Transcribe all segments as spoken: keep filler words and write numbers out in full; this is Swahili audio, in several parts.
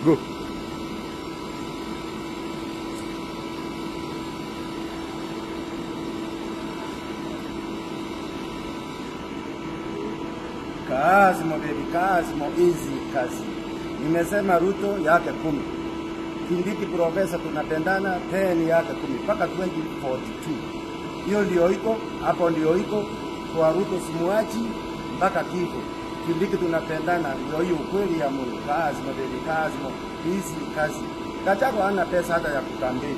Go. Cosmo baby, Cosmo easy kazi. Nimesema Ruto yake kumi. Kindiki profesa tunapendana ten yake kumi mpaka twenty forty-two. Hiyo ndio iko, hapo ndio iko kwa Ruto simuachi mpaka kifo. Kindiki tunapendana ndio hiyo ukweli ya Mungu. Cosmo baby, Cosmo easy kazi. Gachagua hana pesa hata ya kutambia.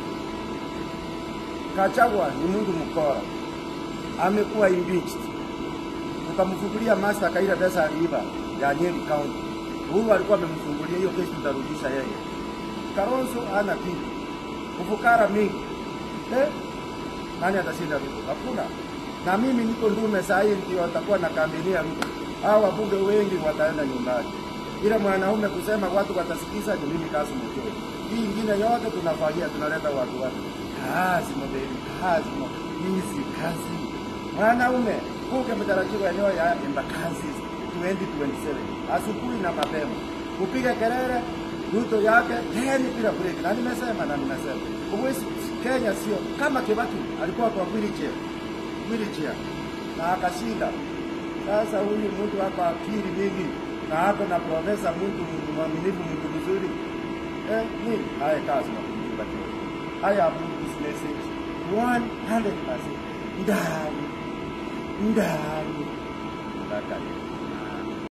Gachagua ni Mungu mkora. Amekuwa impeached. Ukamfungulia master kaila pesa aliiba ya Nyeri County. Huyu alikuwa amemfungulia hiyo kesi, tutarudisha yeye. Kalonzo ana kitu. Ufukara mingi. Eh? Nani atashinda Ruto? Hakuna. Na mimi niko ndume saa hii ndio watakuwa na kampeni ya Ruto. Hao wabunge wengi wataenda nyumbani. Ile mwanaume kusema watu watasikiza ni mimi kazi mchoyo. Hii nyingine yote tunafanyia, tunaleta watu watu. Kazi mbele, kazi mo. Hizi kazi. Mwanaume kuke mtarajiwa eneo ya Embakasi twenty twenty-seven. Asubuhi na mapema. Upige kelele Ruto yake heri bila break. Na nimesema na nimesema. Uwezi Kenya sio kama Kibaki alikuwa kwa wheelchair. Wheelchair. Na akashinda. Sasa huyu mtu hapa akili mingi na hapo na profesa mtu mwaminifu mtu mzuri. Eh, ni haya kazi na Kibaki. Haya this message one hundred percent ndani ndani ndani